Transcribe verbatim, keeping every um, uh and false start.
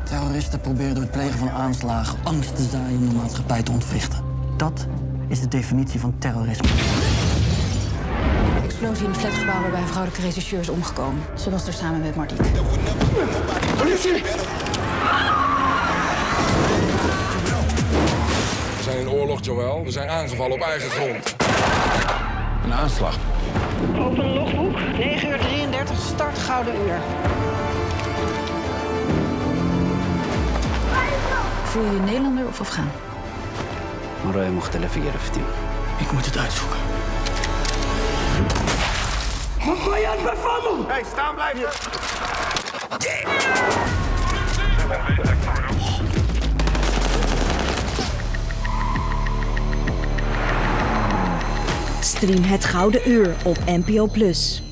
Terroristen proberen door het plegen van aanslagen angst te zaaien om de maatschappij te ontwrichten. Dat is de definitie van terrorisme. Explosie in het flatgebouw waarbij een vrouwelijke rechercheur is omgekomen. Ze was er samen met Mardiek. Politie! We zijn in oorlog, Joël. We zijn aangevallen op eigen grond. Een aanslag. Open logboek. negen uur drieëndertig, start Gouden Uur. Voel je je Nederlander of Afghaan? مرايا مختلفة عرفتي. Ik moet het uitzoeken. Hey, staan blijven! Stream Het Gouden Uur op N P O plus.